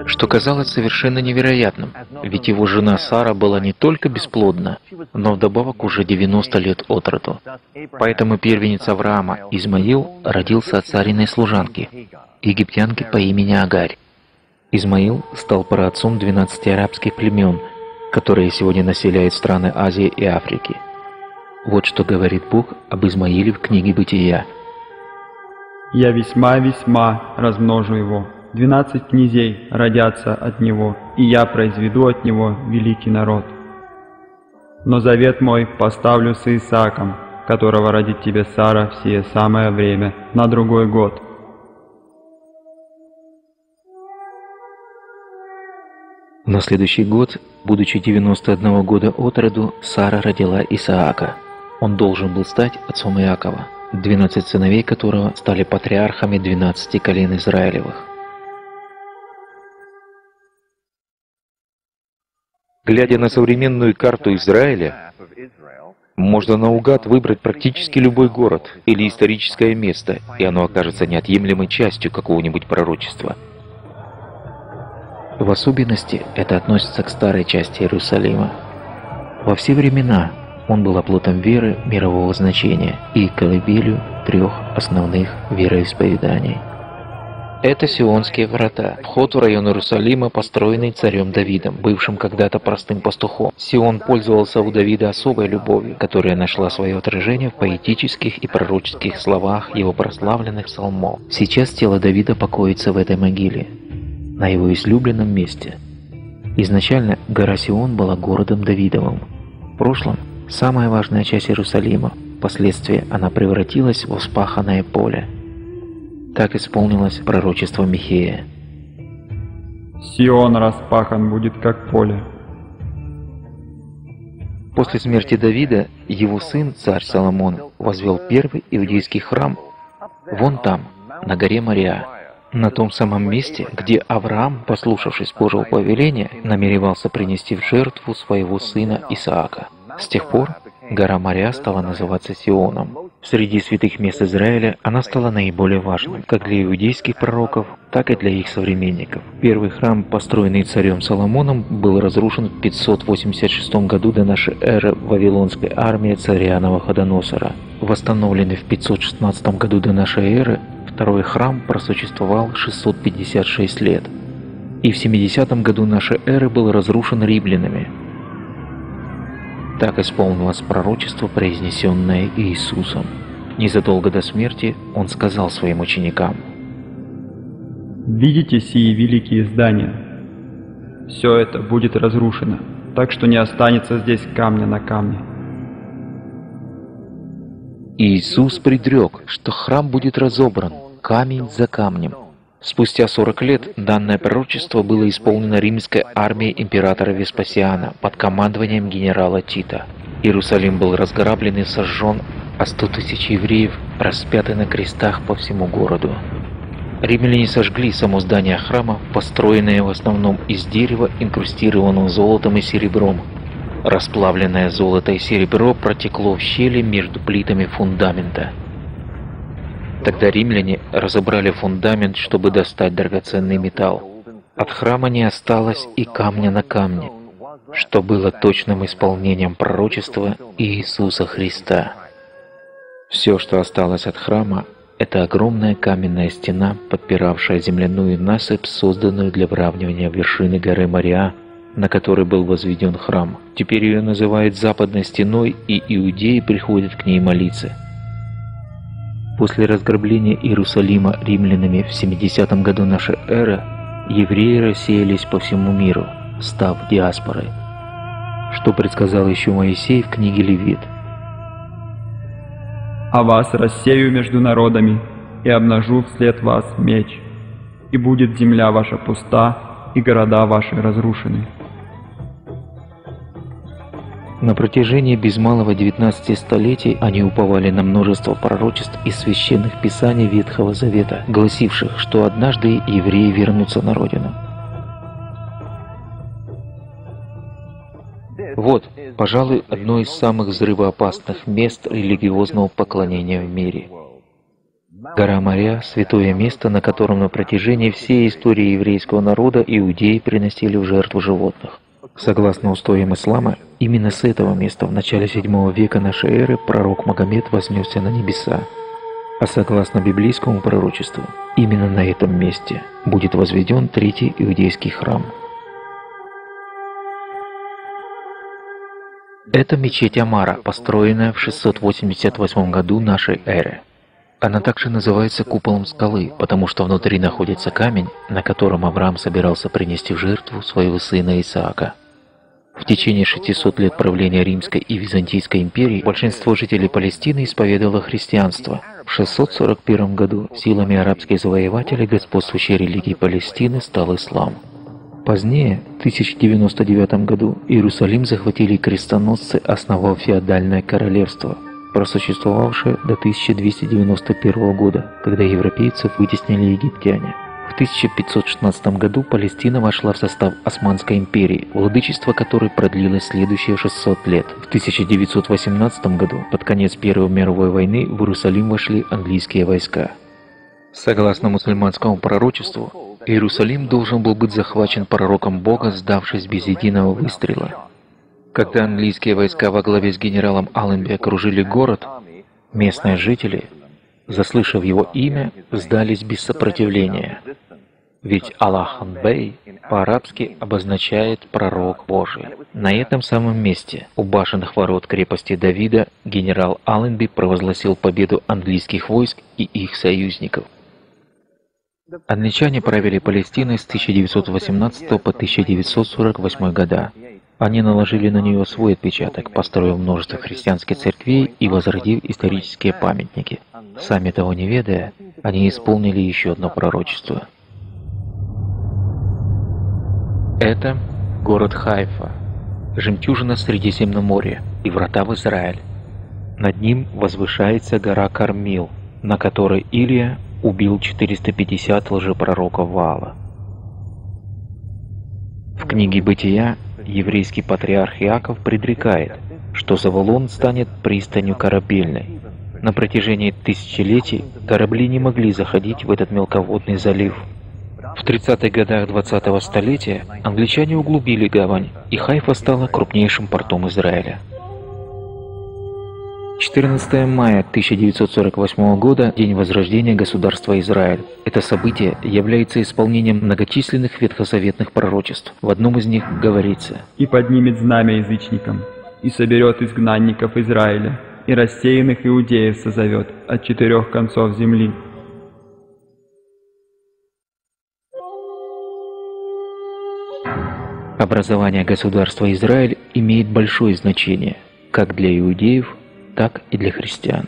что казалось совершенно невероятным, ведь его жена Сара была не только бесплодна, но вдобавок уже 90 лет от роду. Поэтому первенец Авраама, Измаил, родился от Сариной служанки, египтянки по имени Агарь. Измаил стал праотцом 12 арабских племен, которые сегодня населяют страны Азии и Африки. Вот что говорит Бог об Измаиле в книге Бытия. «Я весьма размножу его. 12 князей родятся от него, и я произведу от него великий народ. Но завет мой поставлю с Исааком, которого родит тебе Сара в сие самое время, на другой год». На следующий год, будучи 91 года от роду, Сара родила Исаака. Он должен был стать отцом Иакова, 12 сыновей которого стали патриархами 12 колен Израилевых. Глядя на современную карту Израиля, можно наугад выбрать практически любой город или историческое место, и оно окажется неотъемлемой частью какого-нибудь пророчества. В особенности это относится к старой части Иерусалима. Во все времена он был оплотом веры мирового значения и колыбелью 3 основных вероисповеданий. Это Сионские врата, вход в район Иерусалима, построенный царем Давидом, бывшим когда-то простым пастухом. Сион пользовался у Давида особой любовью, которая нашла свое отражение в поэтических и пророческих словах его прославленных псалмов. Сейчас тело Давида покоится в этой могиле, на его излюбленном месте. Изначально гора Сион была городом Давидовым. В прошлом самая важная часть Иерусалима, впоследствии она превратилась в вспаханное поле. Так исполнилось пророчество Михея. «Сион распахан будет, как поле». После смерти Давида его сын, царь Соломон, возвел первый иудейский храм вон там, на горе Мориа, на том самом месте, где Авраам, послушавшись Божьего повеления, намеревался принести в жертву своего сына Исаака. С тех пор гора Мориа стала называться Сионом. Среди святых мест Израиля она стала наиболее важной, как для иудейских пророков, так и для их современников. Первый храм, построенный царем Соломоном, был разрушен в 586 году до нашей эры вавилонской армией царя Навуходоносора. Восстановленный в 516 году до нашей эры, второй храм просуществовал 656 лет. И в 70 году нашей эры был разрушен римлянами. Так исполнилось пророчество, произнесенное Иисусом. Незадолго до смерти Он сказал своим ученикам: «Видите сии великие здания? Все это будет разрушено, так что не останется здесь камня на камне». Иисус предрек, что храм будет разобран, камень за камнем. Спустя 40 лет данное пророчество было исполнено римской армией императора Веспасиана под командованием генерала Тита. Иерусалим был разграблен и сожжен, а 100 тысяч евреев распяты на крестах по всему городу. Римляне сожгли само здание храма, построенное в основном из дерева, инкрустированного золотом и серебром. Расплавленное золото и серебро протекло в щели между плитами фундамента. Тогда римляне разобрали фундамент, чтобы достать драгоценный металл. От храма не осталось и камня на камне, что было точным исполнением пророчества Иисуса Христа. Все, что осталось от храма, это огромная каменная стена, подпиравшая земляную насыпь, созданную для выравнивания вершины горы Мориа, на которой был возведен храм. Теперь ее называют Западной стеной, и иудеи приходят к ней молиться. После разграбления Иерусалима римлянами в 70 году нашей эры евреи рассеялись по всему миру, став диаспорой, что предсказал еще Моисей в книге Левит. «А вас рассею между народами, и обнажу вслед вас меч, и будет земля ваша пуста, и города ваши разрушены». На протяжении без малого 19 столетий они уповали на множество пророчеств из священных писаний Ветхого Завета, гласивших, что однажды евреи вернутся на родину. Вот, пожалуй, одно из самых взрывоопасных мест религиозного поклонения в мире. Гора Мория – святое место, на котором на протяжении всей истории еврейского народа иудеи приносили в жертву животных. Согласно устоям ислама, именно с этого места в начале VII века нашей эры пророк Магомед вознесся на небеса. А согласно библейскому пророчеству, именно на этом месте будет возведен третий иудейский храм. Это мечеть Амара, построенная в 688 году нашей эры. Она также называется куполом скалы, потому что внутри находится камень, на котором Авраам собирался принести в жертву своего сына Исаака. В течение 600 лет правления Римской и Византийской империи большинство жителей Палестины исповедовало христианство. В 641 году силами арабских завоевателей господствующей религией Палестины стал ислам. Позднее, в 1099 году, Иерусалим захватили крестоносцы, основав феодальное королевство, просуществовавшее до 1291 года, когда европейцев вытеснили египтяне. В 1516 году Палестина вошла в состав Османской империи, владычество которой продлилось следующие 600 лет. В 1918 году, под конец Первой мировой войны, в Иерусалим вошли английские войска. Согласно мусульманскому пророчеству, Иерусалим должен был быть захвачен пророком Бога, сдавшись без единого выстрела. Когда английские войска во главе с генералом Алленби окружили город, местные жители, заслышав его имя, сдались без сопротивления. Ведь Аллах-ан-Бей по-арабски обозначает «пророк Божий». На этом самом месте, у башенных ворот крепости Давида, генерал Алленби провозгласил победу английских войск и их союзников. Англичане правили Палестиной с 1918 по 1948 года. Они наложили на нее свой отпечаток, построив множество христианских церквей и возродив исторические памятники. Сами того не ведая, они исполнили еще одно пророчество. Это город Хайфа, жемчужина Средиземноморья и врата в Израиль. Над ним возвышается гора Кармил, на которой Илия убил 450 лжепророков Ваала. В книге «Бытия» еврейский патриарх Иаков предрекает, что Заволон станет пристанью корабельной. На протяжении тысячелетий корабли не могли заходить в этот мелководный залив. В 30-х годах 20-го столетия англичане углубили гавань, и Хайфа стала крупнейшим портом Израиля. 14 мая 1948 года – день возрождения государства Израиль. Это событие является исполнением многочисленных ветхозаветных пророчеств. В одном из них говорится: «И поднимет знамя язычникам, и соберет изгнанников Израиля, и рассеянных иудеев созовет от 4 концов земли». Образование государства Израиль имеет большое значение как для иудеев, так и для христиан.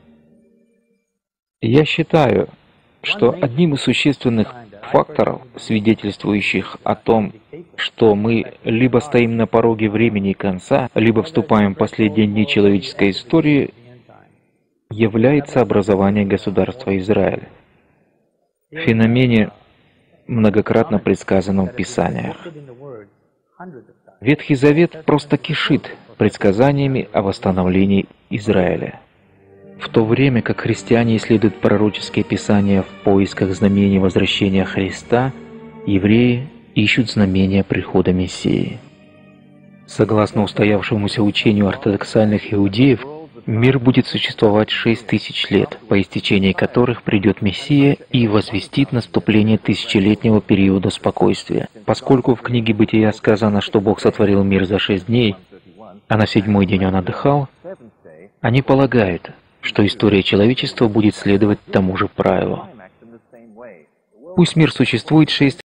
Я считаю, что одним из существенных факторов, свидетельствующих о том, что мы либо стоим на пороге времени конца, либо вступаем в последние дни человеческой истории, является образование государства Израиль. Феномене, многократно предсказанном в Писаниях. Ветхий Завет просто кишит предсказаниями о восстановлении Израиля. В то время как христиане исследуют пророческие писания в поисках знамений возвращения Христа, евреи ищут знамения прихода Мессии. Согласно устоявшемуся учению ортодоксальных иудеев, мир будет существовать 6000 лет, по истечении которых придет Мессия и возвестит наступление тысячелетнего периода спокойствия. Поскольку в книге Бытия сказано, что Бог сотворил мир за 6 дней, а на 7-й день Он отдыхал, они полагают, что история человечества будет следовать тому же правилу. Пусть мир существует 6